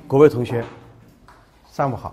各位同学，上午好。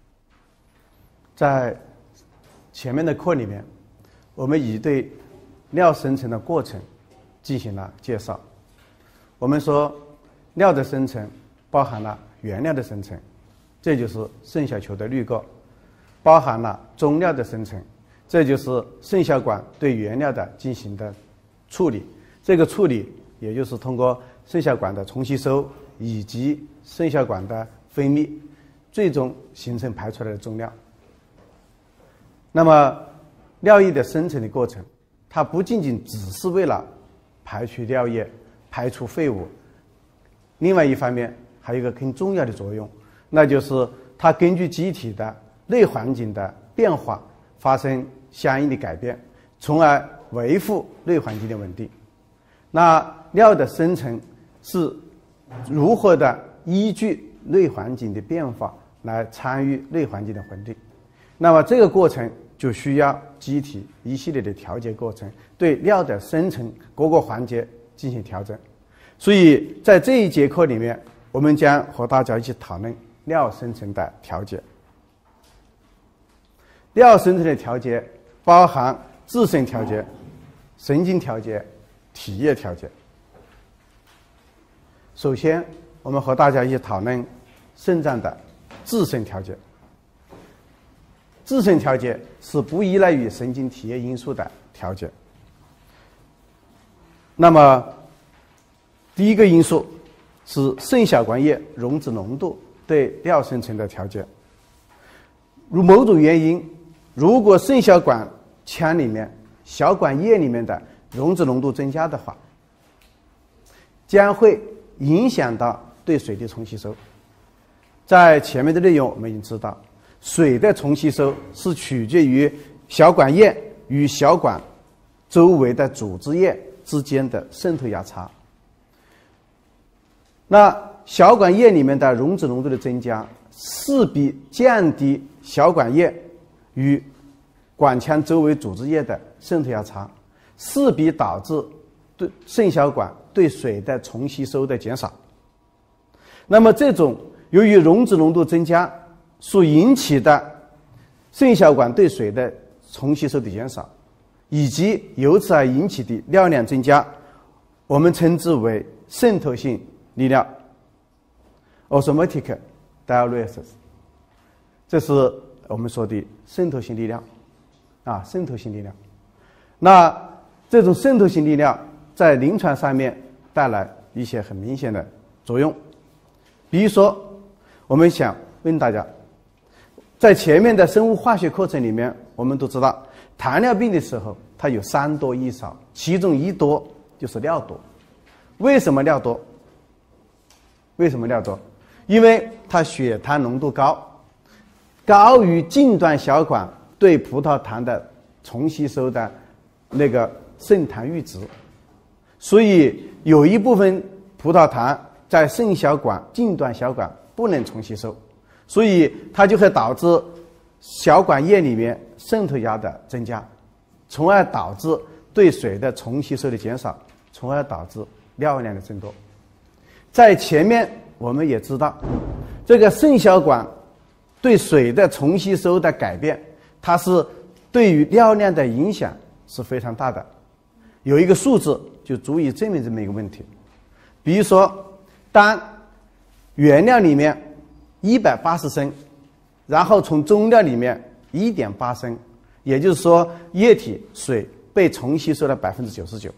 在前面的课里面，我们已对尿生成的过程进行了介绍。我们说，尿的生成包含了原尿的生成，这就是肾小球的滤过；包含了中尿的生成，这就是肾小管对原尿的进行的处理。这个处理也就是通过肾小管的重吸收以及肾小管的分泌，最终形成排出来的中尿。那么尿液的生成的过程，它不仅仅只是为了排出尿液、排出废物，另外一方面还有一个更重要的作用，那就是它根据机体的内环境的变化发生相应的改变，从而维护内环境的稳定。那尿的生成是如何的依据内环境的变化来参与内环境的稳定？那么这个过程就需要机体一系列的调节过程，对尿的生成各个环节进行调整。所以在这一节课里面，我们将和大家一起讨论尿生成的调节。尿生成的调节包含自身调节、神经调节、体液调节。首先，我们和大家一起讨论肾脏的自身调节。自身调节是不依赖于神经体液因素的调节。那么，第一个因素是肾小管液溶脂浓度对尿生成的调节。如某种原因，如果肾小管腔里面、小管液里面的溶脂浓度增加的话，将会影响到对水的重吸收。在前面的内容我们已经知道，水的重吸收是取决于小管液与小管周围的组织液之间的渗透压差。那小管液里面的溶脂浓度的增加，势必降低小管液与管腔周围组织液的渗透压差，势必导致对肾小管对水的重吸收的减少。那么这种由于溶脂浓度增加所引起的肾小管对水的重吸收的减少，以及由此而引起的尿量增加，我们称之为渗透性利尿 （osmotic diuresis）。这是我们说的渗透性利尿渗透性利尿。那这种渗透性利尿在临床上面带来一些很明显的作用。比如说，我们想问大家，在前面的生物化学课程里面，我们都知道糖尿病的时候它有3多1少，其中1多就是尿多。为什么尿多？为什么尿多？因为它血糖浓度高于近端小管对葡萄糖的重吸收的那个肾糖阈值，所以有一部分葡萄糖在肾小管近端小管不能重吸收，所以它就会导致小管液里面渗透压的增加，从而导致对水的重吸收的减少，从而导致尿量的增多。在前面我们也知道，这个肾小管对水的重吸收的改变，它是对于尿量的影响是非常大的。有一个数字就足以证明这么一个问题。比如说，当原尿里面180升，然后从中尿里面1.8升，也就是说液体水被重吸收了99%，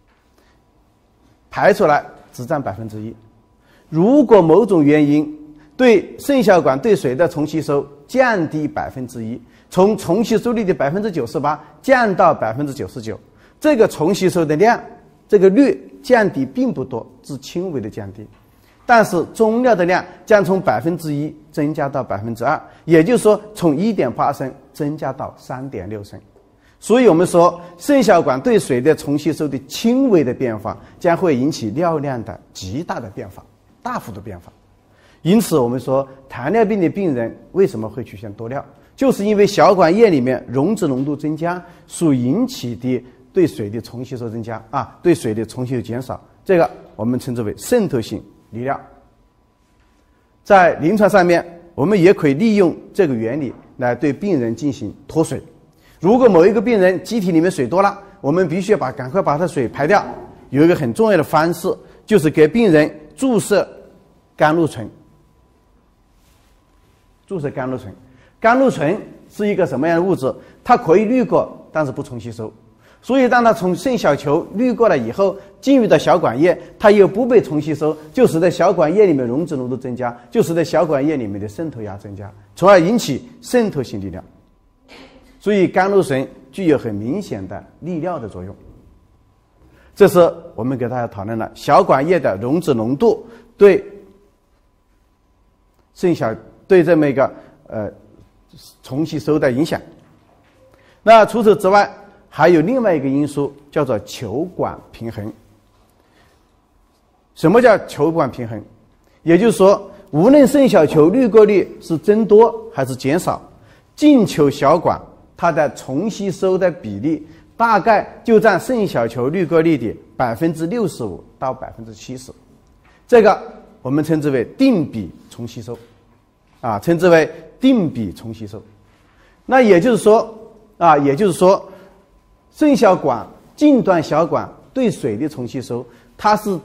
排出来只占1%。如果某种原因对肾小管对水的重吸收降低1%，从重吸收率的98%降到99%，这个重吸收的量，这个率降低并不多，只轻微的降低。但是中尿的量将从1%增加到2%，也就是说从1.8升增加到3.6升。所以我们说，肾小管对水的重吸收的轻微的变化，将会引起尿量的极大的变化，大幅度变化。因此我们说，糖尿病的病人为什么会出现多尿，就是因为小管液里面溶脂浓度增加所引起的对水的重吸收增加对水的重吸收减少，这个我们称之为渗透性利尿。 在临床上面，我们也可以利用这个原理来对病人进行脱水。如果某一个病人机体里面水多了，我们必须要赶快把它水排掉。有一个很重要的方式，就是给病人注射甘露醇。注射甘露醇，甘露醇是一个什么样的物质？它可以滤过，但是不重吸收。所以当它从肾小球滤过了以后，进入到小管液，它又不被重吸收，就使得小管液里面溶脂浓度增加，就使得小管液里面的渗透压增加，从而引起渗透性利尿。所以甘露醇具有很明显的利尿的作用。这是我们给大家讨论了小管液的溶脂浓度对这么一个重吸收的影响。那除此之外，还有另外一个因素叫做球管平衡。什么叫球管平衡？也就是说，无论肾小球滤过率是增多还是减少，进球小管它的重吸收的比例大概就占肾小球滤过率的65%到70%，这个我们称之为定比重吸收，称之为定比重吸收。那也就是说，肾小管、近端小管对水的重吸收，它是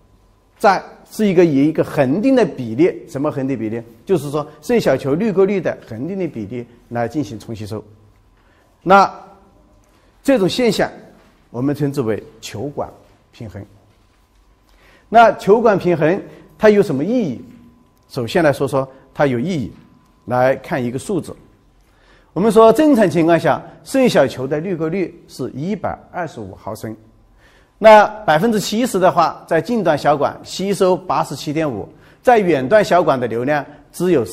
以一个恒定的比例，什么恒定比例？就是说肾小球滤过率的恒定的比例来进行重吸收。那这种现象我们称之为球管平衡。那球管平衡它有什么意义？首先来说说它有意义。来看一个数字，我们说正常情况下，肾小球的滤过率是125毫升。那70%的话，在近端小管吸收87.5，在远端小管的流量只有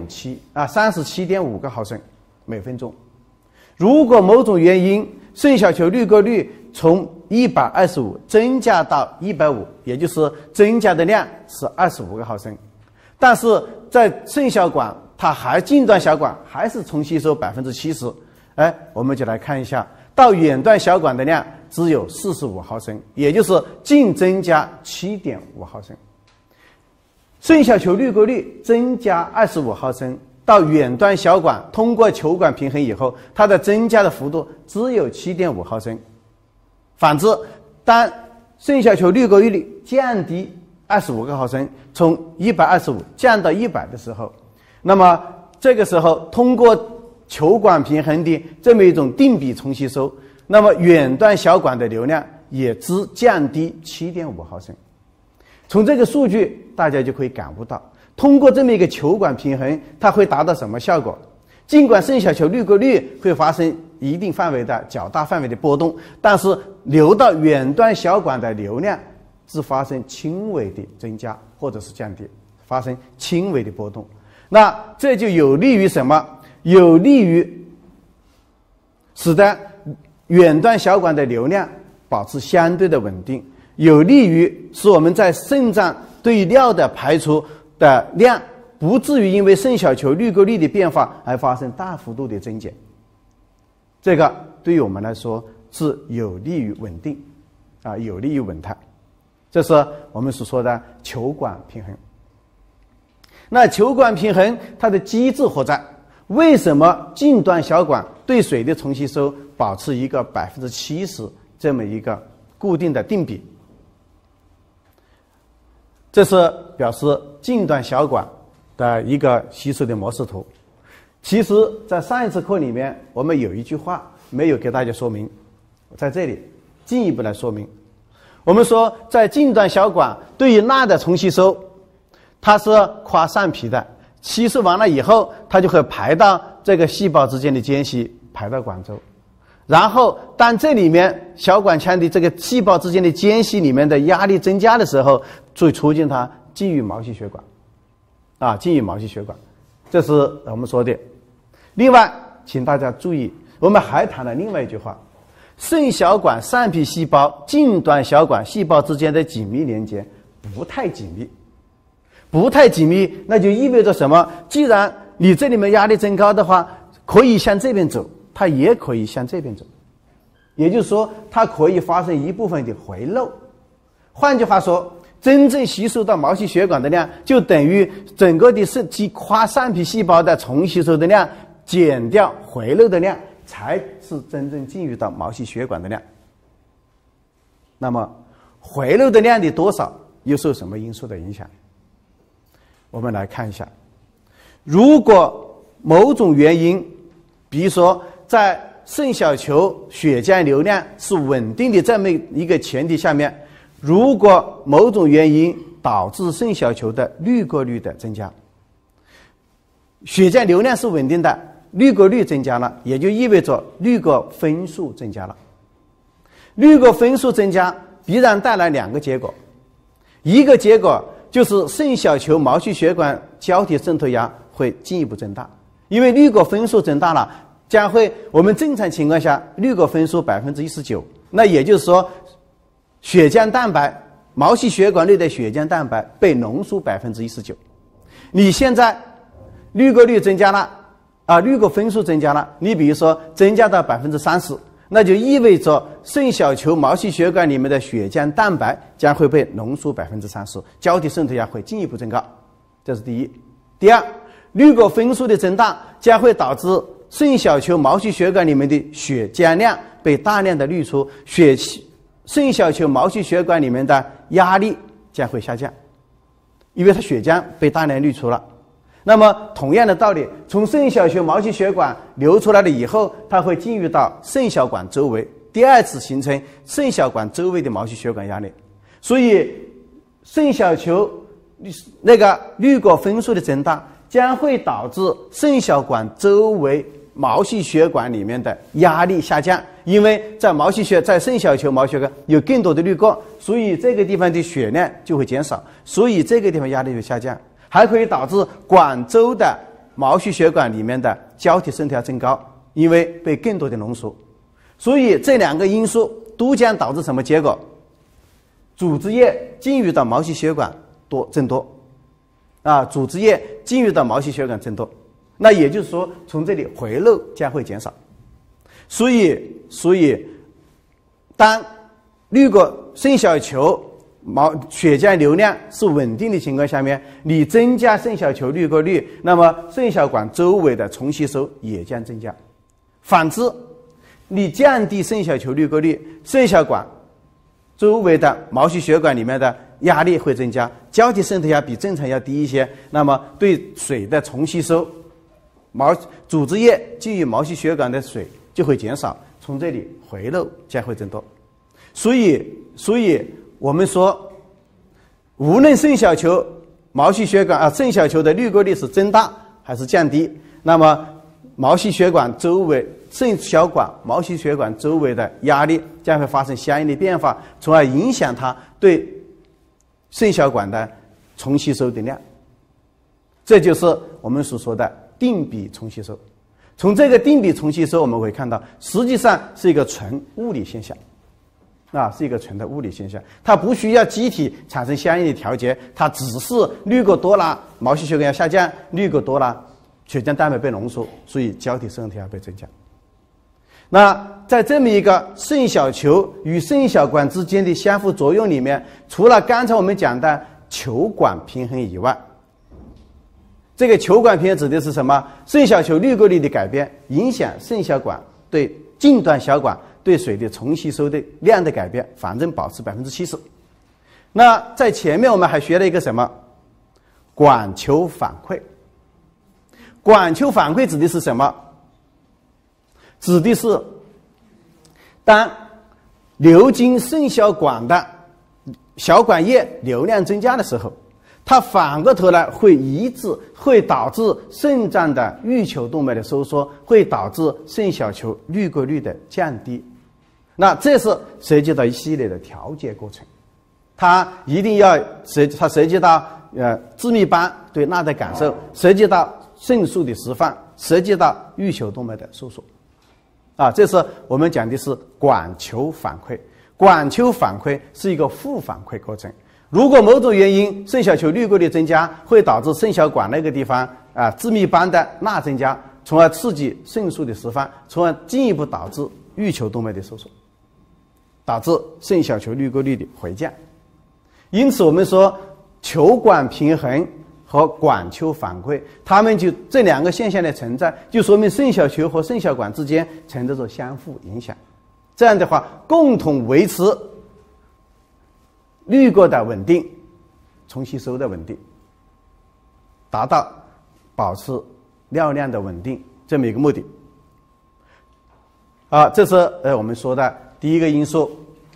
37.5个毫升每分钟。如果某种原因肾小球滤过率从125增加到150，也就是增加的量是25个毫升，但是在肾小管近端小管还是重吸收70%，我们就来看一下，到远端小管的量只有45毫升，也就是净增加7.5毫升。肾小球滤过率增加25毫升，到远端小管通过球管平衡以后，它的增加的幅度只有7.5毫升。反之，当肾小球滤过率降低25个毫升，从125降到100的时候，那么这个时候通过球管平衡的这么一种定比重吸收，那么远端小管的流量也只降低7.5毫升。从这个数据大家就可以感悟到，通过这么一个球管平衡，它会达到什么效果？尽管肾小球滤过率会发生一定范围的较大范围的波动，但是流到远端小管的流量只发生轻微的增加或者是降低，发生轻微的波动。那这就有利于什么？有利于使得远端小管的流量保持相对的稳定，有利于使我们在肾脏对尿的排出的量不至于因为肾小球滤过率的变化而发生大幅度的增减。这个对于我们来说是有利于稳定，有利于稳态。这是我们所说的球管平衡。那球管平衡它的机制何在？为什么近端小管对水的重吸收保持一个70%这么一个固定的定比？这是表示近端小管的一个吸收的模式图。其实在上一次课里面我们有一句话没有给大家说明，在这里进一步来说明。我们说在近端小管对于钠的重吸收，它是跨上皮的，吸收完了以后它就会排到这个细胞之间的间隙，排到管周。然后当这里面小管腔的这个细胞之间的间隙里面的压力增加的时候，就促进它进入毛细血管，进入毛细血管。这是我们说的。另外请大家注意，我们还谈了另外一句话，肾小管上皮细胞近端小管细胞之间的紧密连接不太紧密。不太紧密，那就意味着什么？既然你这里面压力增高的话，可以向这边走，它也可以向这边走，也就是说它可以发生一部分的回漏。换句话说， 真正吸收到毛细血管的量，就等于整个的跨上皮细胞的重吸收的量减掉回漏的量，才是真正进入到毛细血管的量。那么回漏的量的多少又受什么因素的影响？我们来看一下，如果某种原因，比如说在肾小球血浆流量是稳定的这么一个前提下面，如果某种原因导致肾小球的滤过率的增加，血浆流量是稳定的，滤过率增加了，也就意味着滤过分数增加了。滤过分数增加必然带来两个结果，一个结果就是肾小球毛细血管胶体渗透压会进一步增大，因为滤过分数增大了，将会我们正常情况下滤过分数 19%， 那也就是说血浆蛋白毛细血管内的血浆蛋白被浓缩 19%。 你现在滤过率增加了滤过分数增加了，你比如说增加到 30%， 那就意味着肾小球毛细血管里面的血浆蛋白将会被浓缩 30%， 胶体渗透压会进一步增高，这是第一。第二，滤过分数的增大将会导致肾小球毛细血管里面的血浆量被大量的滤出，肾小球毛细血管里面的压力将会下降，因为它血浆被大量滤出了。那么同样的道理，从肾小球毛细血管流出来了以后，它会进入到肾小管周围，第二次形成肾小管周围的毛细血管压力。所以肾小球那个滤过分数的增大将会导致肾小管周围毛细血管里面的压力下降，因为在肾小球毛细血管有更多的滤过，所以这个地方的血量就会减少，所以这个地方压力会下降，还可以导致管周的毛细血管里面的胶体渗透压增高，因为被更多的浓缩。所以这两个因素都将导致什么结果？组织液进入到毛细血管增多组织液进入到毛细血管增多，那也就是说从这里回漏将会减少。所以当滤过肾小球血浆流量是稳定的情况下面，你增加肾小球滤过率，那么肾小管周围的重吸收也将增加。反之，你降低肾小球滤过率，肾小管周围的毛细血管里面的压力会增加，胶体渗透压比正常要低一些，那么对水的重吸收，组织液进入毛细血管的水就会减少，从这里回漏将会增多。所以我们说，无论肾小球毛细血管肾小球的滤过率是增大还是降低，那么毛细血管周围肾小管毛细血管周围的压力将会发生相应的变化，从而影响它对肾小管的重吸收的量。这就是我们所说的定比重吸收。从这个定比重吸收我们会看到，实际上是一个纯物理现象是一个纯的物理现象，它不需要机体产生相应的调节，它只是滤过多了毛细血管要下降，滤过多了血浆蛋白被浓缩，所以胶体渗透压被增加。那在这么一个肾小球与肾小管之间的相互作用里面，除了刚才我们讲的球管平衡以外，这个球管平衡指的是什么？肾小球滤过率的改变影响肾小管对近端小管对水的重吸收的量的改变，反正保持 70%。 那在前面我们还学了一个什么？管球反馈。管球反馈指的是什么？指的是当流经肾小管的小管液流量增加的时候，它反过头来会导致肾脏的欲球动脉的收缩，会导致肾小球滤过率的降低。那这是涉及到一系列的调节过程，它一定要涉及到致密斑对钠的感受，涉及到肾素的释放，涉及到欲球动脉的收缩这是我们讲的是管球反馈。管球反馈是一个负反馈过程，如果某种原因肾小球滤过率增加，会导致肾小管那个地方致密斑的钠增加，从而刺激肾素的释放，从而进一步导致欲球动脉的收缩，导致肾小球滤过率的回降。 因此我们说球管平衡和管球反馈，它们就这两个现象的存在，就说明肾小球和肾小管之间存在着相互影响。这样的话，共同维持滤过的稳定、重吸收的稳定，达到保持尿量的稳定这么一个目的。这是我们说的第一个因素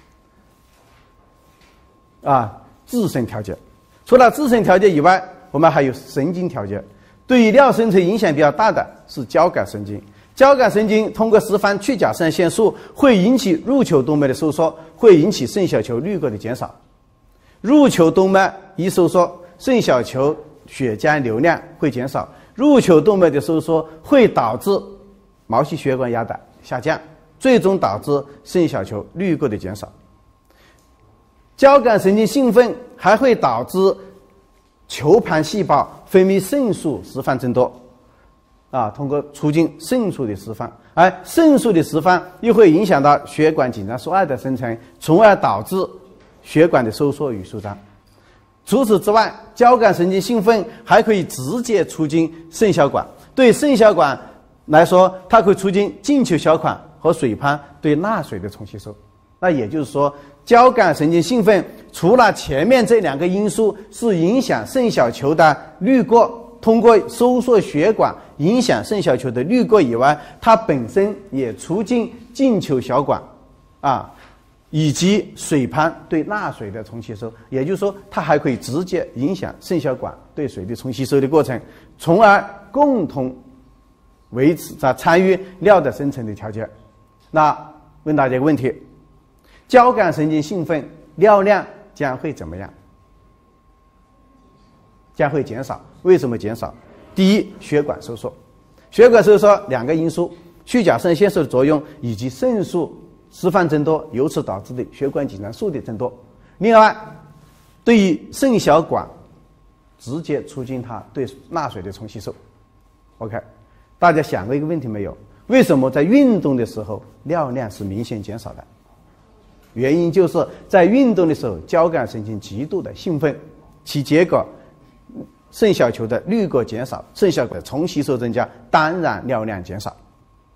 自身调节。除了自身调节以外，我们还有神经调节。对于尿生成影响比较大的是交感神经。交感神经通过释放去甲肾腺素，会引起入球动脉的收缩，会引起肾小球滤过的减少。入球动脉一收缩，肾小球血浆流量会减少，入球动脉的收缩会导致毛细血管压的下降，最终导致肾小球滤过的减少。交感神经兴奋还会导致球盘细胞分泌肾素释放增多，通过促进肾素的释放，而肾素的释放又会影响到血管紧张素2的生成，从而导致血管的收缩与舒张。除此之外，交感神经兴奋还可以直接促进肾小管。对肾小管来说，它可以促进进球小管和水盘对钠水的重吸收。那也就是说，交感神经兴奋除了前面这两个因素是影响肾小球的滤过，通过收缩血管影响肾小球的滤过以外，它本身也促进进球小管以及水盘对钠水的重吸收。也就是说，它还可以直接影响肾小管对水的重吸收的过程，从而共同维持参与尿的生成的调节。那问大家一个问题，交感神经兴奋，尿量将会怎么样？将会减少。为什么减少？第一，血管收缩。血管收缩两个因素，去甲肾腺素的作用以及肾素释放增多，由此导致的血管紧张素的增多。另外，对于肾小管直接促进它对钠水的重吸收。OK， 大家想过一个问题没有？为什么在运动的时候尿量是明显减少的？原因就是在运动的时候，交感神经极度的兴奋，其结果肾小球的滤过减少，肾小管的重吸收增加，当然尿量减少。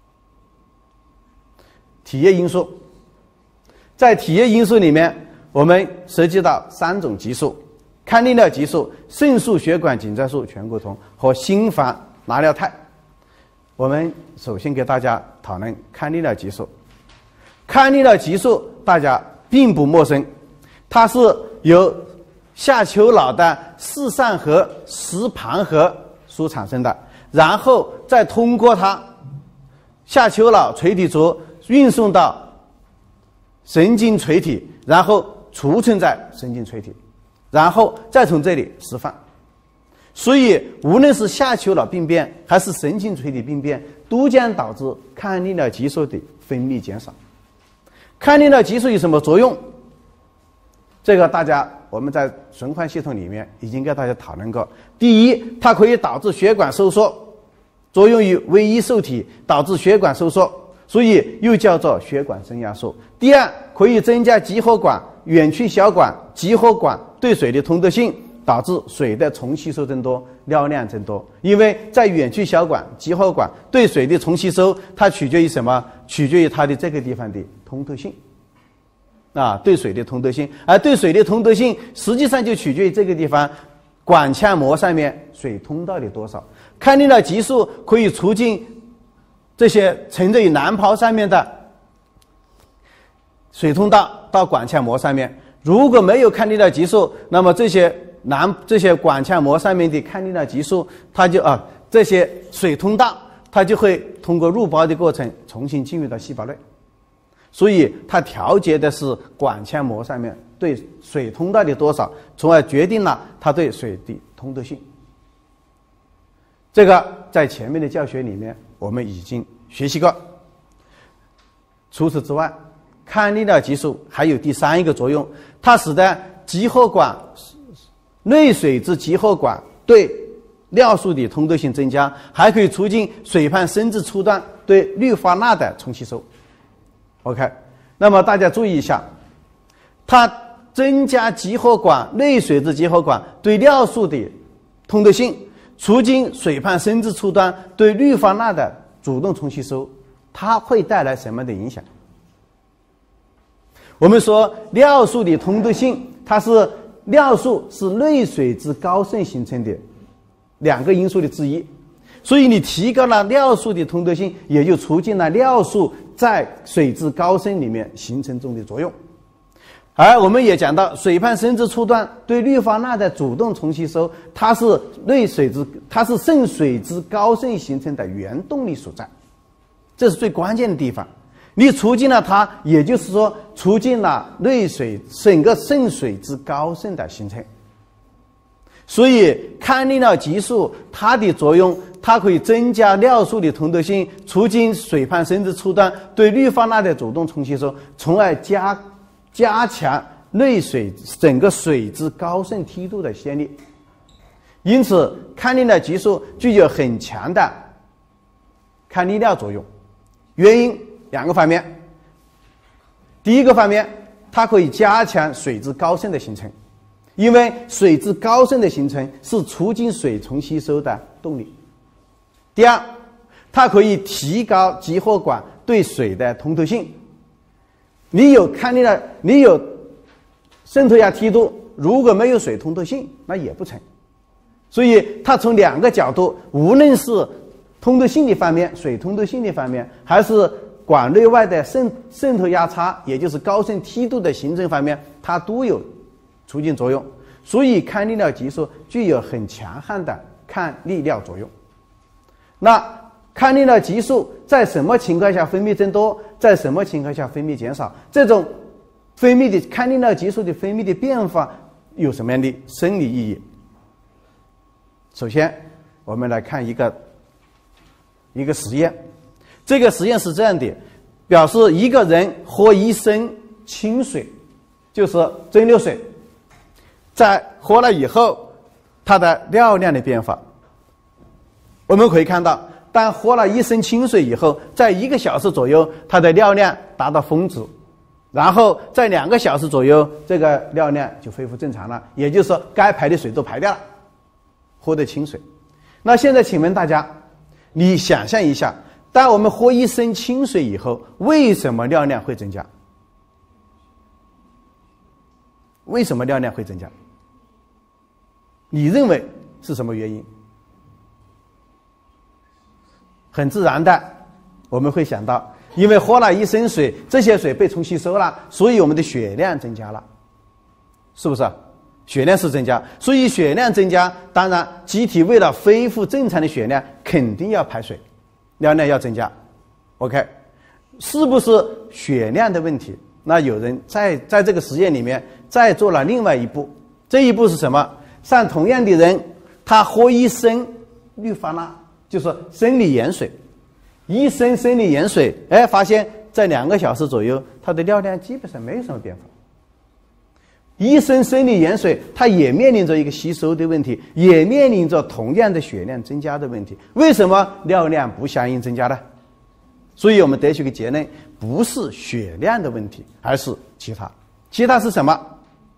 体液因素，在体液因素里面，我们涉及到3种激素：抗利尿激素、肾素血管紧张素醛固酮和心房拿尿肽。我们首先给大家讨论抗利尿激素。抗利尿激素大家并不陌生，它是由下丘脑的视上核、视旁核所产生的，然后再通过它下丘脑垂体轴运送到神经垂体，然后储存在神经垂体，然后再从这里释放。所以无论是下丘脑病变还是神经垂体病变，都将导致抗利尿激素的分泌减少。抗利尿激素有什么作用？这个我们在循环系统里面已经跟大家讨论过。第一，它可以导致血管收缩，作用于微衣受体，导致血管收缩，所以又叫做血管增压素。第二，可以增加集合管、远曲小管、集合管对水的通透性，导致水的重吸收增多，尿量增多。因为在远曲小管、集合管对水的重吸收，它取决于什么？取决于它的这个地方的通透性对水的通透性。而对水的通透性实际上就取决于这个地方管腔膜上面水通道的多少。抗利尿激素可以促进这些存在于囊泡上面的水通道到管腔膜上面。如果没有抗利尿激素，那么这些管腔膜上面的抗利尿激素，它就这些水通道它就会通过入胞的过程重新进入到细胞内。所以它调节的是管腔膜上面对水通道的多少，从而决定了它对水的通透性。这个在前面的教学里面我们已经学习过。除此之外，抗利尿激素还有第3一个作用，它使得集合管内水之集合管对尿素的通透性增加，还可以促进水盘生殖初段对氯化钠的重吸收。OK， 那么大家注意一下，它增加集合管内水质集合管对尿素的通透性，促进水盘生殖初端对氯化钠的主动重吸收，它会带来什么的影响？我们说尿素的通透性，尿素是内水质高渗形成的2个因素的之一，所以你提高了尿素的通透性，也就促进了尿素在水质高渗里面形成中的作用。而我们也讲到，水盘生殖初端对氯化钠的主动重吸收，它是渗水质高渗形成的原动力所在，这是最关键的地方。你促进了它，也就是说促进了整个渗水质高渗的形成。所以抗利尿激素它的作用，它可以增加尿素的通透性，促进水盘生殖初端对氯化钠的主动重吸收，从而加强整个水质高渗梯度的先力。因此抗利尿激素具有很强的抗利尿作用，原因2个方面。第一个方面，它可以加强水质高渗的形成，因为水质高渗的形成是促进水重吸收的动力。第二，它可以提高集合管对水的通透性。你有渗透压梯度，如果没有水通透性，那也不成。所以它从2个角度，无论是通透性的方面，水通透性的方面，还是管内外的渗透压差，也就是高渗梯度的形成方面，它都有促进作用。所以抗利尿激素具有很强悍的抗利尿作用。那抗利尿激素在什么情况下分泌增多，在什么情况下分泌减少？这种分泌的抗利尿激素的分泌的变化有什么样的生理意义？首先，我们来看一个实验。这个实验是这样的，表示一个人喝1升清水，就是蒸馏水，在喝了以后，它的尿量的变化。我们可以看到，当喝了1升清水以后，在1个小时左右，它的尿量达到峰值，然后在2个小时左右，这个尿量就恢复正常了，也就是说该排的水都排掉了，喝的清水。那现在请问大家，你想象一下，当我们喝1升清水以后，为什么尿量会增加？为什么尿量会增加？你认为是什么原因？很自然的，我们会想到，因为喝了1升水，这些水被重吸收了，所以我们的血量增加了，是不是？血量是增加，所以血量增加，当然机体为了恢复正常的血量，肯定要排水，尿量要增加。OK， 是不是血量的问题？那有人在这个实验里面再做了另外一步，这一步是什么？像同样的人，他喝1升氯化钠，就是生理盐水，1升生理盐水，发现在2个小时左右，它的尿量基本上没有什么变化。1升生理盐水，它也面临着一个吸收的问题，也面临着同样的血量增加的问题。为什么尿量不相应增加呢？所以我们得出一个结论，不是血量的问题，而是其他。其他是什么？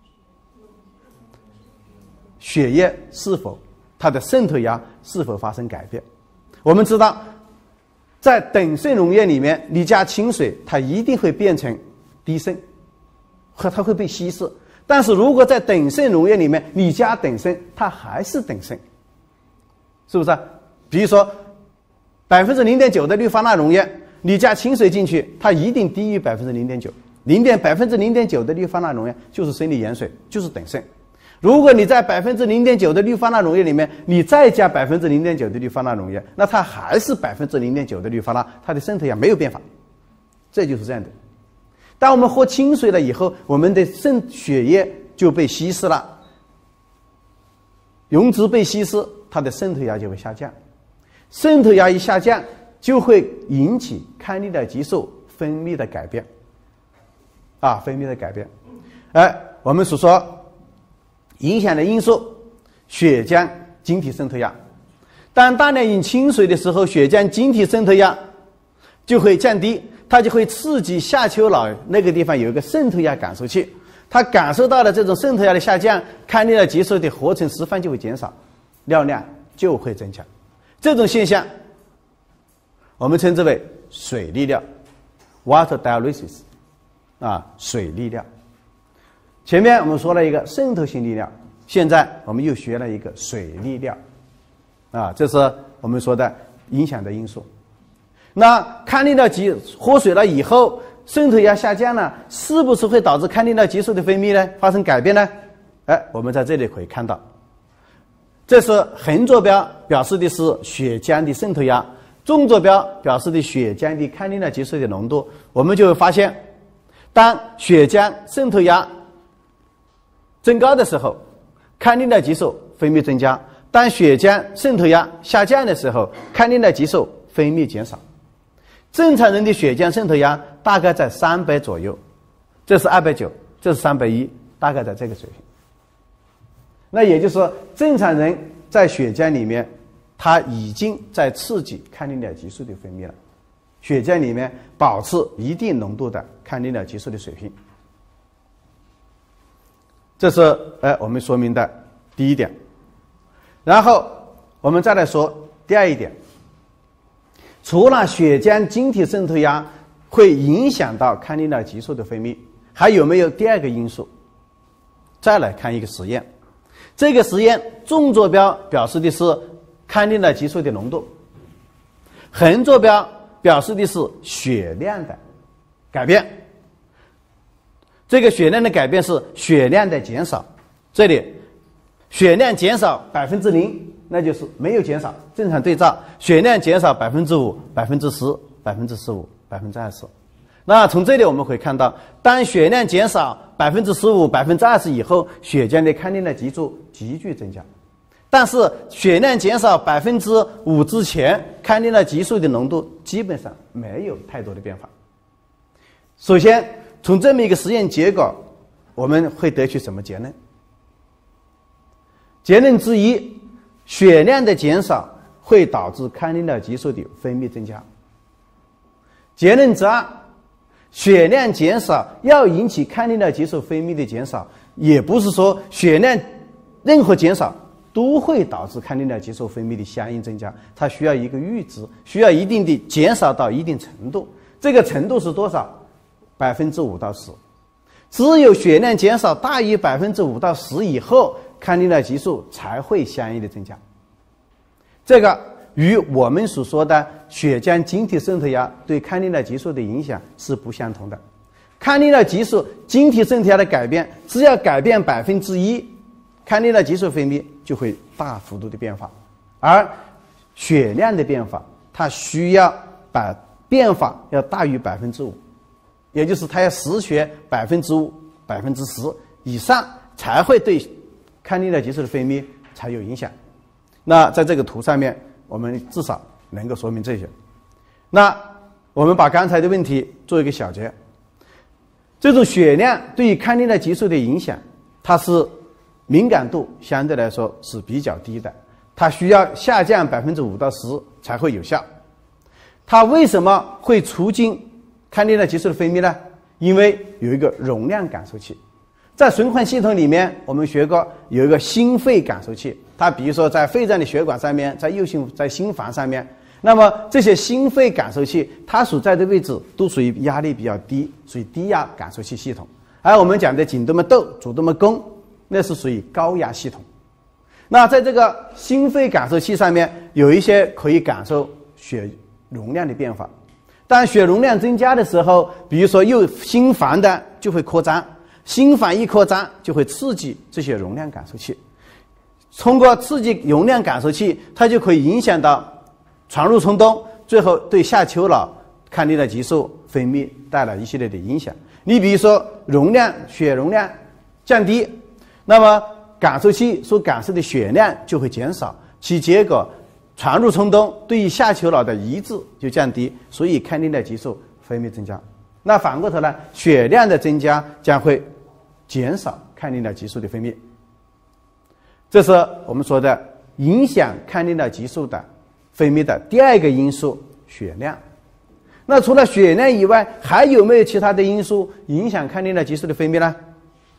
血液是否它的渗透压是否发生改变？我们知道，在等渗溶液里面，你加清水，它一定会变成低渗，和它会被稀释。但是如果在等渗溶液里面你加等渗，它还是等渗，是不是？比如说 0.9% 的氯化钠溶液，你加清水进去，它一定低于 0.9%。0.9% 的氯化钠溶液就是生理盐水，就是等渗。如果你在 0.9% 的氯化钠溶液里面，你再加 0.9% 的氯化钠溶液，那它还是 0.9% 的氯化钠，它的渗透压没有变化。这就是这样的。当我们喝清水了以后，我们的血液就被稀释了，溶质被稀释，它的渗透压就会下降。渗透压一下降，就会引起抗利尿激素分泌的改变，分泌的改变。我们所说影响的因素，血浆晶体渗透压。当大量饮清水的时候，血浆晶体渗透压就会降低，它就会刺激下丘脑那个地方有一个渗透压感受器。 它感受到了这种渗透压的下降，抗利尿激素的合成释放就会减少，尿量就会增强。这种现象我们称之为水利尿 （water diuresis） 水利尿。前面我们说了一个渗透性利尿，现在我们又学了一个水利尿这是我们说的影响的因素。那抗利尿激喝水了以后，渗透压下降了，是不是会导致抗利尿激素的分泌呢发生改变呢？我们在这里可以看到，这是横坐标表示的是血浆的渗透压，纵坐标表示的血浆的抗利尿激素的浓度。我们就会发现，当血浆渗透压增高的时候，抗利尿激素分泌增加；当血浆渗透压下降的时候，抗利尿激素分泌减少。正常人的血浆渗透压大概在300左右，这是290，这是310，大概在这个水平。那也就是说，正常人在血浆里面，它已经在刺激抗利尿激素的分泌了，血浆里面保持一定浓度的抗利尿激素的水平。这是我们说明的第一点。然后我们再来说第二一点，除了血浆晶体渗透压会影响到抗利尿激素的分泌，还有没有第二个因素？再来看一个实验，这个实验纵坐标表示的是抗利尿激素的浓度，横坐标表示的是血量的改变。这个血量的改变是血量的减少，这里血量减少0%，那就是没有减少，正常对照，血量减少5%、10%、15%、20%。那从这里我们可以看到，当血量减少15%、20%以后，血浆的抗利尿激素急剧增加。但是血量减少5%之前，抗利尿激素的浓度基本上没有太多的变化。首先，从这么一个实验结果，我们会得出什么结论？结论之一，血量的减少会导致抗利尿激素的分泌增加。结论之二，血量减少要引起抗利尿激素分泌的减少，也不是说血量任何减少都会导致抗利尿激素分泌的相应增加，它需要一个阈值，需要一定的减少到一定程度。这个程度是多少？5%到10%。只有血量减少大于5%到10%以后，抗利尿激素才会相应的增加。这个与我们所说的血浆晶体渗透压对抗利尿激素的影响是不相同的。抗利尿激素晶体渗透压的改变，只要改变1%，抗利尿激素分泌就会大幅度的变化，而血量的变化，它需要把变化要大于5%，也就是它要实血5%、10%以上，才会对抗利尿激素的分泌才有影响。那在这个图上面，我们至少能够说明这些。那我们把刚才的问题做一个小结。这种血量对于抗利尿激素的影响，它是敏感度相对来说是比较低的，它需要下降5%到10%才会有效。它为什么会促进抗利尿激素的分泌呢？因为有一个容量感受器。在循环系统里面，我们学过有一个心肺感受器，它比如说在肺脏的血管上面，在心房上面，那么这些心肺感受器它所在的位置都属于压力比较低，属于低压感受器系统。而我们讲的颈动脉窦、主动脉弓，那是属于高压系统。那在这个心肺感受器上面，有一些可以感受血容量的变化。当血容量增加的时候，比如说心房的就会扩张，心房一扩张就会刺激这些容量感受器，通过刺激容量感受器，它就可以影响到传入冲动，最后对下丘脑抗利尿激素分泌带来一系列的影响。你比如说血容量降低，那么感受器所感受的血量就会减少，其结果传入冲动对于下丘脑的抑制就降低，所以抗利尿激素分泌增加。那反过头呢，血量的增加将会减少抗利尿激素的分泌。这是我们说的影响抗利尿激素的分泌的第二个因素，血量。那除了血量以外，还有没有其他的因素影响抗利尿激素的分泌呢？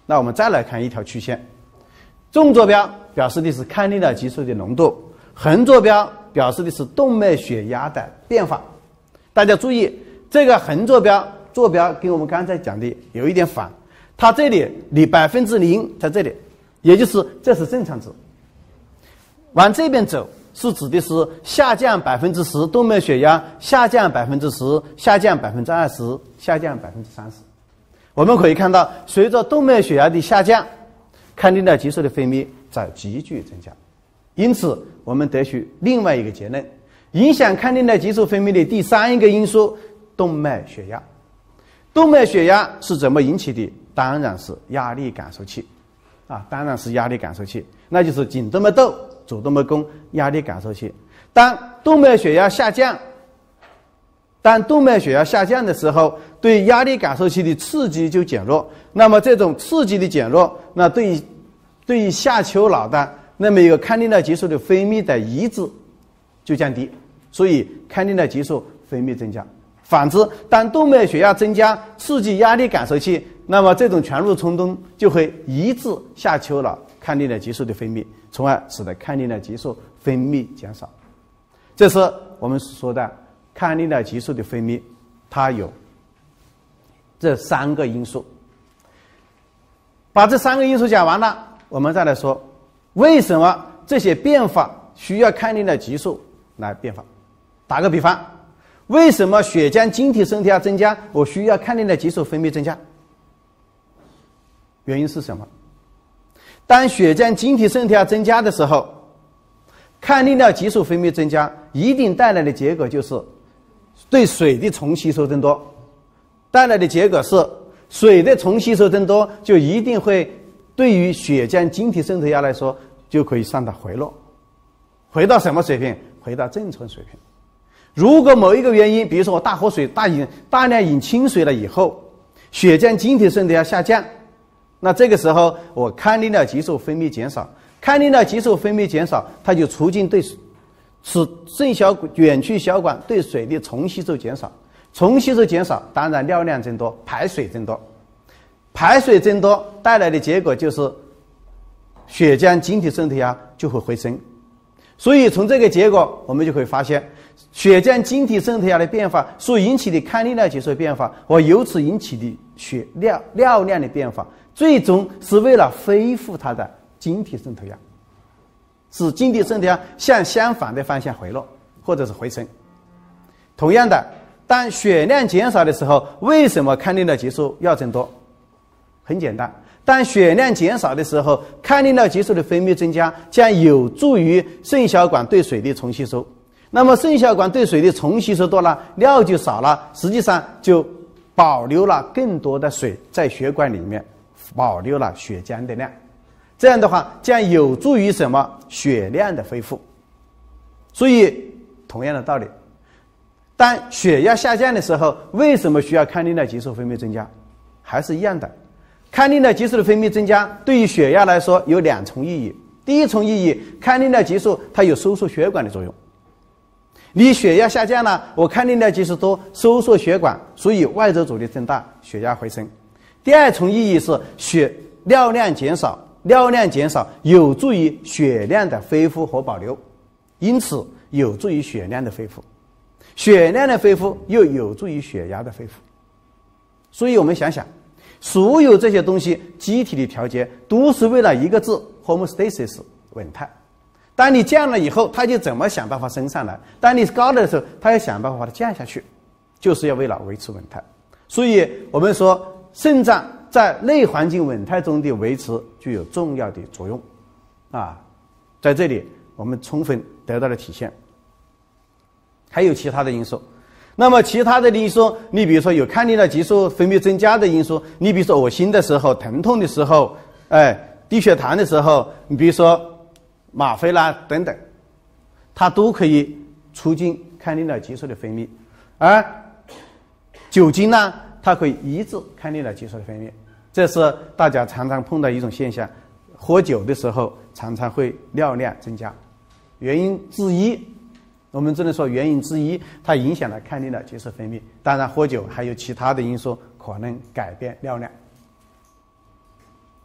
那我们再来看一条曲线，纵坐标表示的是抗利尿激素的浓度，横坐标表示的是动脉血压的变化。大家注意，这个横坐标坐标跟我们刚才讲的有一点反，它这里离0%在这里，也就是这是正常值。往这边走是指的是下降10%，动脉血压下降10%，下降20%，下降30%。我们可以看到，随着动脉血压的下降，抗利尿激素的分泌在急剧增加。因此，我们得出另外一个结论：影响抗利尿激素分泌的第三个因素，动脉血压。动脉血压是怎么引起的？当然是压力感受器，当然是压力感受器，那就是颈动脉窦、主动脉弓压力感受器。当动脉血压下降的时候，对压力感受器的刺激就减弱。那么这种刺激的减弱，那对于下丘脑的那么一个抗利尿激素的分泌的抑制就降低，所以抗利尿激素分泌增加。反之，当动脉血压增加，刺激压力感受器，那么这种全入冲动就会抑制下丘脑抗利尿激素的分泌，从而使得抗利尿激素分泌减少。这是我们所说的抗利尿激素的分泌，它有这3个因素。把这3个因素讲完了，我们再来说为什么这些变化需要抗利尿激素来变化。打个比方，为什么血浆晶体渗透压增加，我需要抗利尿激素分泌增加？原因是什么？当血浆晶体渗透压增加的时候，抗利尿激素分泌增加，一定带来的结果就是对水的重吸收增多。带来的结果是水的重吸收增多，就一定会对于血浆晶体渗透压来说，就可以让它回落，回到什么水平？回到正常水平。如果某一个原因，比如说我大喝水、大量饮清水了以后，血浆晶体渗透压下降，那这个时候我抗利尿激素分泌减少，抗利尿激素分泌减少，它就促进使远曲小管对水的重吸收减少，重吸收减少，当然尿量增多，排水增多，排水增多带来的结果就是血浆晶体渗透压就会回升。所以从这个结果我们就可以发现，血浆晶体渗透压的变化所引起的抗利尿激素的变化和由此引起的尿量的变化，最终是为了恢复它的晶体渗透压，使晶体渗透压向相反的方向回落或者是回升。同样的，当血量减少的时候，为什么抗利尿激素要增多？很简单，当血量减少的时候，抗利尿激素的分泌增加，将有助于肾小管对水的重吸收。那么肾小管对水的重吸收多了，尿就少了，实际上就保留了更多的水在血管里面，保留了血浆的量。这样的话，将有助于什么？血量的恢复。所以，同样的道理，当血压下降的时候，为什么需要抗利尿激素分泌增加？还是一样的。抗利尿激素的分泌增加，对于血压来说有2重意义。第一重意义，抗利尿激素它有收缩血管的作用。你血压下降了，我抗利尿激素多，收缩血管，所以外周阻力增大，血压回升。第2重意义是尿量减少，尿量减少有助于血量的恢复和保留，因此有助于血量的恢复。血量的恢复又有助于血压的恢复。所以我们想想，所有这些东西机体的调节都是为了一个字 homeostasis 稳态。当你降了以后，它就怎么想办法升上来；当你高了的时候，它要想办法把它降下去，就是要为了维持稳态。所以我们说，肾脏在内环境稳态中的维持具有重要的作用。在这里我们充分得到了体现。还有其他的因素。那么其他的因素，你比如说有抗利尿激素分泌增加的因素，你比如说恶心的时候、疼痛的时候、低血糖的时候，你比如说吗啡啦等等，它都可以促进抗利尿激素的分泌。而酒精呢，它可以抑制抗利尿激素的分泌，这是大家常常碰到一种现象，喝酒的时候常常会尿量增加，原因之一。我们只能说原因之一，它影响了抗利尿激素分泌。当然，喝酒还有其他的因素可能改变尿量。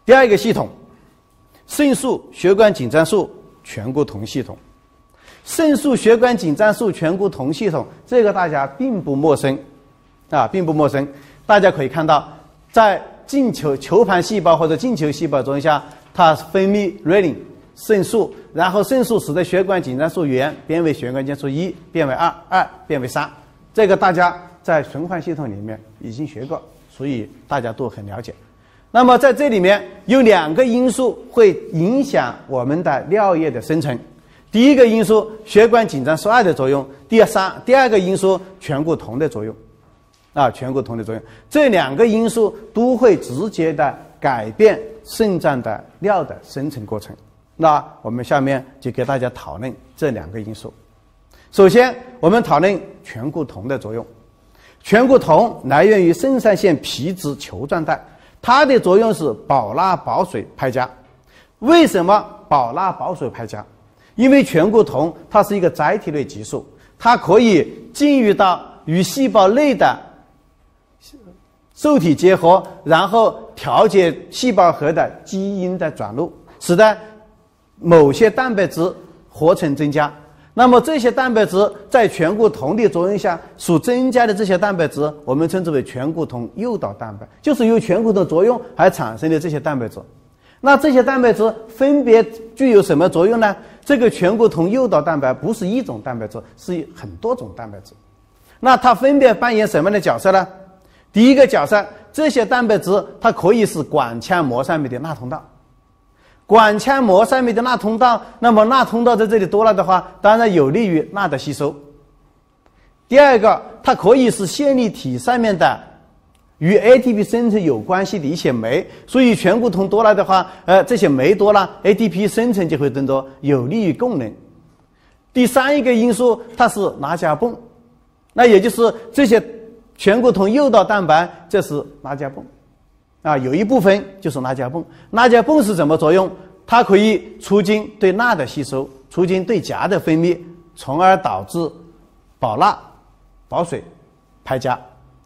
第二个系统，肾素血管紧张素醛固酮系统。肾素血管紧张素醛固酮系统，这个大家并不陌生，并不陌生。大家可以看到，在进球盘细胞或者进球细胞作用下，它分泌 renin 肾素，然后肾素使得血管紧张素原变为血管紧张素1，变为2变为3。这个大家在循环系统里面已经学过，所以大家都很了解。那么在这里面有2个因素会影响我们的尿液的生成。第一个因素血管紧张素2的作用，第二个因素醛固酮的作用，醛固酮的作用，这2个因素都会直接的改变肾脏的尿的生成过程。那我们下面就给大家讨论这2个因素。首先，我们讨论醛固酮的作用。醛固酮来源于肾上腺皮质球状带，它的作用是保钠保水排钾。为什么保钠保水排钾？因为醛固酮它是一个载体类激素，它可以进入到与细胞内的受体结合，然后调节细胞核的基因的转录，使得某些蛋白质合成增加。那么这些蛋白质在醛固酮的作用下所增加的这些蛋白质，我们称之为醛固酮诱导蛋白，就是由醛固酮作用而产生的这些蛋白质。那这些蛋白质分别具有什么作用呢？这个醛固酮诱导蛋白不是一种蛋白质，是很多种蛋白质。那它分别扮演什么样的角色呢？第一个角色，这些蛋白质它可以是管腔膜上面的钠通道。管腔膜上面的钠通道，那么钠通道在这里多了的话，当然有利于钠的吸收。第二个，它可以是线粒体上面的与 ATP 生成有关系的一些酶，所以醛固酮多了的话，这些酶多了 ，ATP 生成就会增多，有利于供能。第三一个因素，它是钠钾泵，那也就是这些醛固酮诱导蛋白，这是钠钾泵，有一部分就是钠钾泵。钠钾泵是怎么作用？它可以促进对钠的吸收，促进对钾的分泌，从而导致保钠、保水、排钾。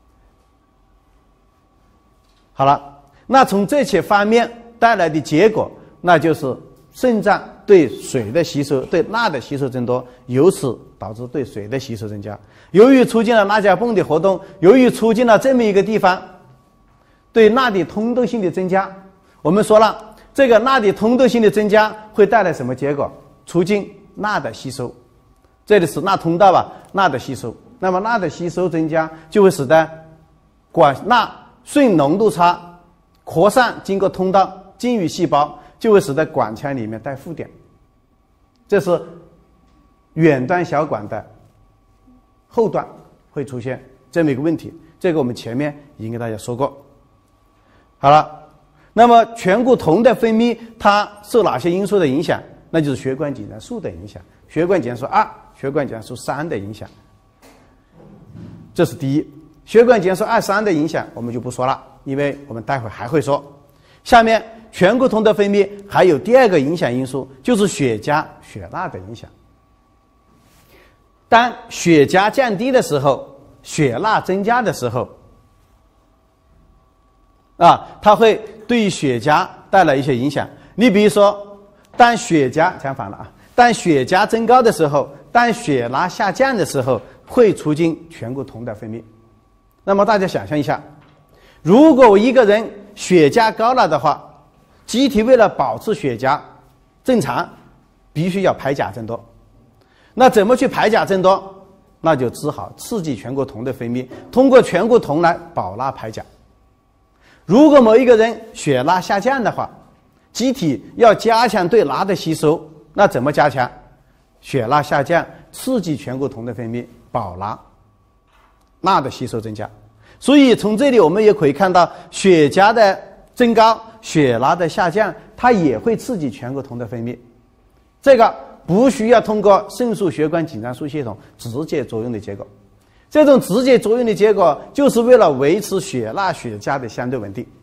好了，那从这些方面带来的结果，那就是肾脏对水的吸收、对钠的吸收增多，由此导致对水的吸收增加。由于促进了钠钾泵的活动，由于促进了这么一个地方对钠的通透性的增加，我们说了，这个钠的通透性的增加会带来什么结果？促进钠的吸收。这里是钠通道吧，钠的吸收。那么钠的吸收增加，就会使得钠顺浓度差扩散，经过通道进入细胞，就会使得管腔里面带负电。这是远端小管的后端会出现这么一个问题，这个我们前面已经给大家说过。好了，那么醛固酮的分泌它受哪些因素的影响？那就是血管紧张素的影响，血管紧张素2、血管紧张素3的影响。这是第一。血管紧张素2、3的影响我们就不说了，因为我们待会还会说。下面醛固酮的分泌还有第二个影响因素，就是血钾、血钠的影响。当血钾降低的时候，血钠增加的时候，它会对血钾带来一些影响。你比如说，当血钾相反了当血钾增高的时候，当血钠下降的时候，会促进醛固酮的分泌。那么大家想象一下，如果一个人血钾高了的话，机体为了保持血钾正常，必须要排钾增多。那怎么去排钾增多？那就只好刺激醛固酮的分泌，通过醛固酮来保钠排钾。如果某一个人血钠下降的话，机体要加强对钠的吸收，那怎么加强？血钠下降，刺激醛固酮的分泌，保钠，钠的吸收增加。所以从这里我们也可以看到，血钾的增高、血钠的下降，它也会刺激醛固酮的分泌。这个不需要通过肾素血管紧张素系统直接作用的结果。这种直接作用的结果，就是为了维持血钠、血钾的相对稳定。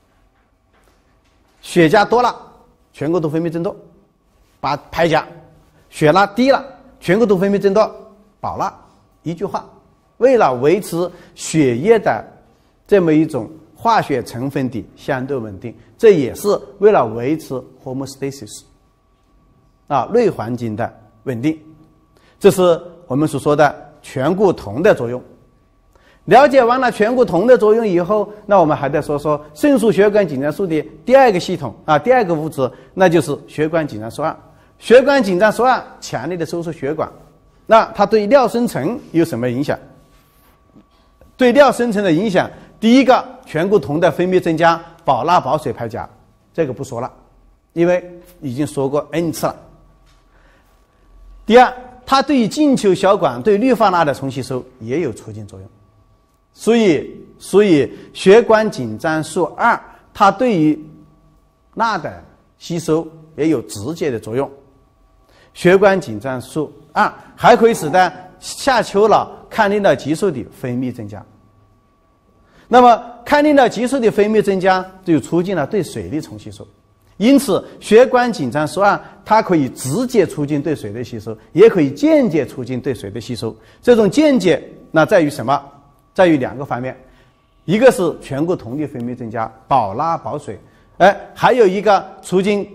血钾多了，醛固酮分泌增多，排钾；血钠低了，醛固酮分泌增多，保钠。一句话，为了维持血液的这么一种化学成分的相对稳定，这也是为了维持 homeostasis 内环境的稳定。这是我们所说的醛固酮的作用。了解完了醛固酮的作用以后，那我们还得说说肾素血管紧张素的第二个系统第二个物质，那就是血管紧张素2。血管紧张素2强烈的收缩血管，那它对尿生成有什么影响？对尿生成的影响，第一个，醛固酮的分泌增加，保钠保水排钾，这个不说了，因为已经说过 N 次了。第二，它对于进球小管对氯化钠的重吸收也有促进作用。所以血管紧张素2它对于钠的吸收也有直接的作用。血管紧张素2还可以使得下丘脑抗利尿激素的分泌增加。那么抗利尿激素的分泌增加，就促进了对水的重吸收。因此，血管紧张素2它可以直接促进对水的吸收，也可以间接促进对水的吸收。这种间接，那在于什么？在于2个方面，一个是醛固酮的分泌增加，保钠保水，还有一个促进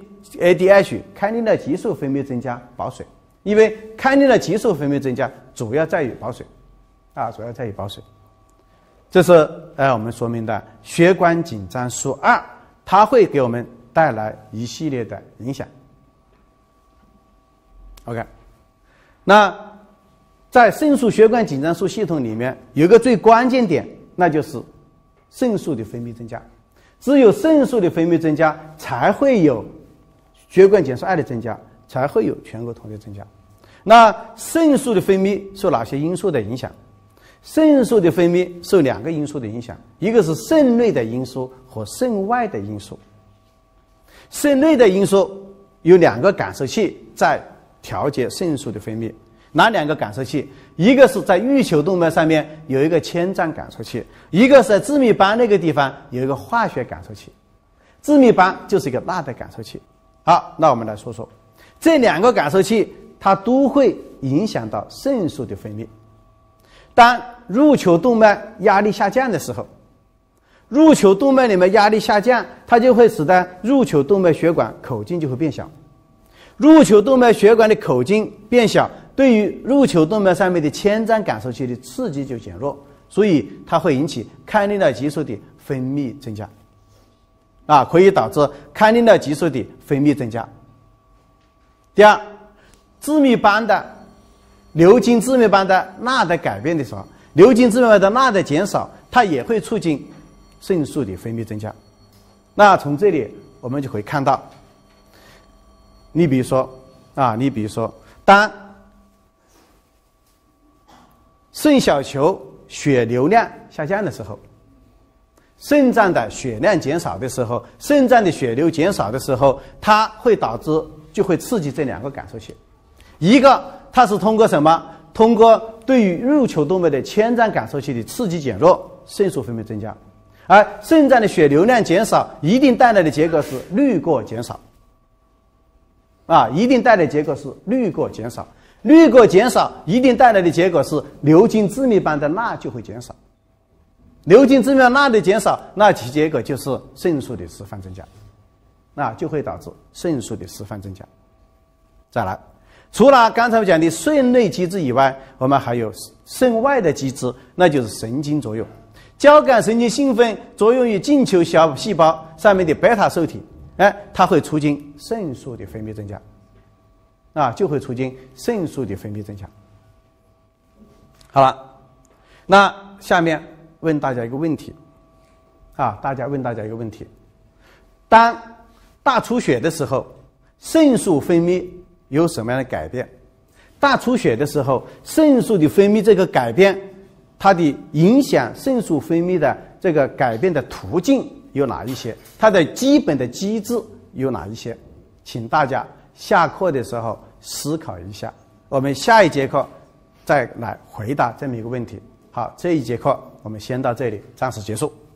ADH 抗利尿激素分泌增加，保水。因为抗利尿激素分泌增加主要在于保水，主要在于保水。这是我们说明的血管紧张素2，它会给我们带来一系列的影响。OK， 那在肾素血管紧张素系统里面有一个最关键点，那就是肾素的分泌增加。只有肾素的分泌增加，才会有血管紧张素2的增加，才会有醛固酮的增加。那肾素的分泌受哪些因素的影响？肾素的分泌受2个因素的影响，一个是肾内的因素和肾外的因素。肾内的因素有2个感受器在调节肾素的分泌。哪2个感受器？一个是在欲求动脉上面有一个牵站感受器，一个是在致密斑那个地方有一个化学感受器。致密斑就是一个钠的感受器。好，那我们来说说这2个感受器，它都会影响到肾素的分泌。当入球动脉压力下降的时候，入球动脉里面压力下降，它就会使得入球动脉血管口径就会变小。入球动脉血管的口径变小，对于入球动脉上面的牵站感受器的刺激就减弱，所以它会引起抗利尿激素的分泌增加，可以导致抗利尿激素的分泌增加。第二，致密斑的流经致密斑的钠的改变的时候，流经致密斑的钠的减少，它也会促进肾素的分泌增加。那从这里我们就可以看到，你比如说，当肾小球血流量下降的时候，肾脏的血量减少的时候，肾脏的血流减少的时候，它会导致就会刺激这2个感受器。一个它是通过什么？通过对于入球动脉的牵站感受器的刺激减弱，肾素分泌增加。而肾脏的血流量减少，一定带来的结果是滤过减少。一定带来的结果是滤过减少。滤过减少一定带来的结果是流经致密斑的钠就会减少。流经致密斑钠的减少，那其结果就是肾素的释放增加，就会导致肾素的释放增加。再来，除了刚才我讲的肾内机制以外，我们还有肾外的机制，那就是神经作用。交感神经兴奋作用于进球小细胞上面的贝塔受体，它会促进肾素的分泌增加，就会促进肾素的分泌增加。好了，那下面问大家一个问题，大家一个问题：当大出血的时候，肾素分泌有什么样的改变？大出血的时候，肾素的分泌这个改变，它的影响肾素分泌的这个改变的途径有哪一些？它的基本的机制有哪一些？请大家下课的时候思考一下，我们下一节课再来回答这么一个问题。好，这一节课我们先到这里，暂时结束。